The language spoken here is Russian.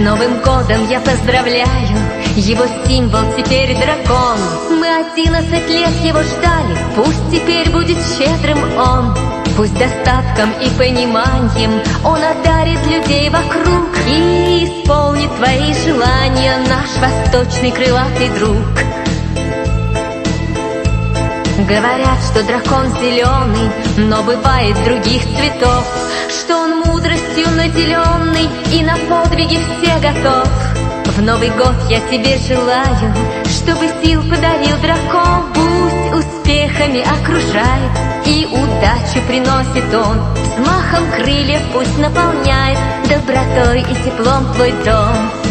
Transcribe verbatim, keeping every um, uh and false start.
Новым годом я поздравляю, его символ теперь дракон. Мы одиннадцать лет его ждали, пусть теперь будет щедрым он. Пусть достатком и пониманием он одарит людей вокруг и исполнит твои желания, наш восточный крылатый друг. Говорят, что дракон зеленый, но бывает других цветов, что он мудростью наделенный и на подвиги все готов. В Новый год я тебе желаю, чтобы сил подарил дракон. Пусть успехами окружает и удачу приносит он. Взмахом крыльев пусть наполняет добротой и теплом твой дом.